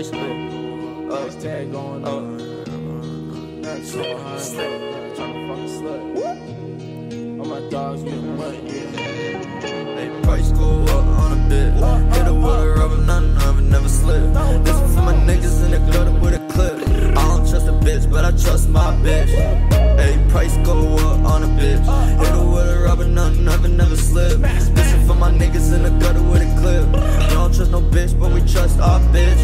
price split. Tag going up. Not so behind. Trying to fucking slut. All my dogs getting money, yeah. Hey, price go up on a bit. Hit her with a rubber, nothing of it never slip. This one for my niggas in the gutter with a clip. I don't trust a bitch, but I trust my bitch. Hey, price go up on a bitch. Hit her with a rubber, nothing of it never slip. This one for my niggas in the gutter with a clip. We don't trust no bitch, but we trust our bitch.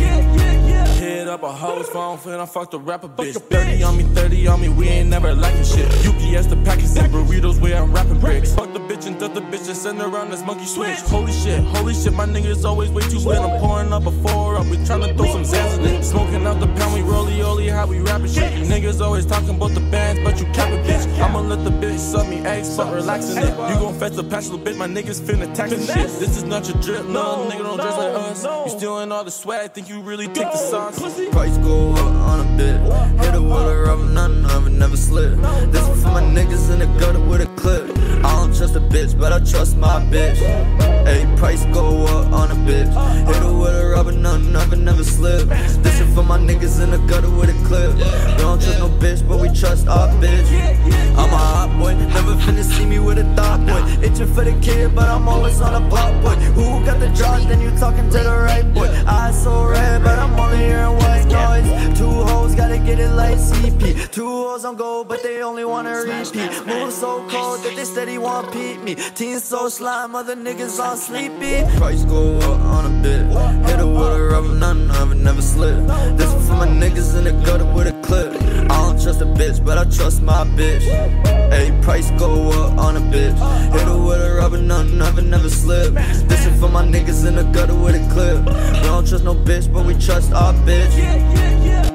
Hit up a hoe's phone, finna fuck the rapper bitch. 30 on me, we ain't never lacking shit. UPS the packets and burritos where I'm rapping bricks. Fuck the bitch and duck the bitch and send her around this monkey switch. Holy shit, my niggas always way too lit. I'm pouring up a 4 up, we tryna throw some Zans in it. Smoking out the pound, we rolly, how we rapping shit. You niggas always talking about the bands, but you capping bitch. I'ma let the bitch suck me eggs, fuck relaxing it. You gon' fetch the patch little bitch, my niggas finna tax and shit. This is not your drip, no nigga don't dress like us. You stealing all the swag, think you really take the sauce. Price go up on a bit. Hit her with a rubber, nothing of it never slip. This one for my niggas in the gutter with a clip. I don't trust a bitch, but I trust my bitch. Hey, price go up on a bitch. Hit her with a rubber, nothing of it never slip. This one for my niggas in the gutter with a clip. We don't trust no bitch, but we trust our bitch. I'm a hot boy, never finna see me with a thought boy. Itching for the kid, but I'm always on a block boy. Who got the drugs, then you talking to the right boy. Eyes so red, but I'm only hearing white noise. 2 hoes, gotta get it like CP. 2 hoes on go, but they only wanna repeat. Move so cold that they steady want peep me. Teens so slime, other niggas all sleepy. Price go up on a bit. Hit her with a rubber, nothing of it never slip. This one for my niggas in the gutter with a clip. I don't trust a bitch, but I trust my bitch. Hey, price go up on a bitch. Hit her with a rubber, nothing of it never slip. This one for my niggas in the gutter with a clip. We don't trust no bitch, but we trust our bitch.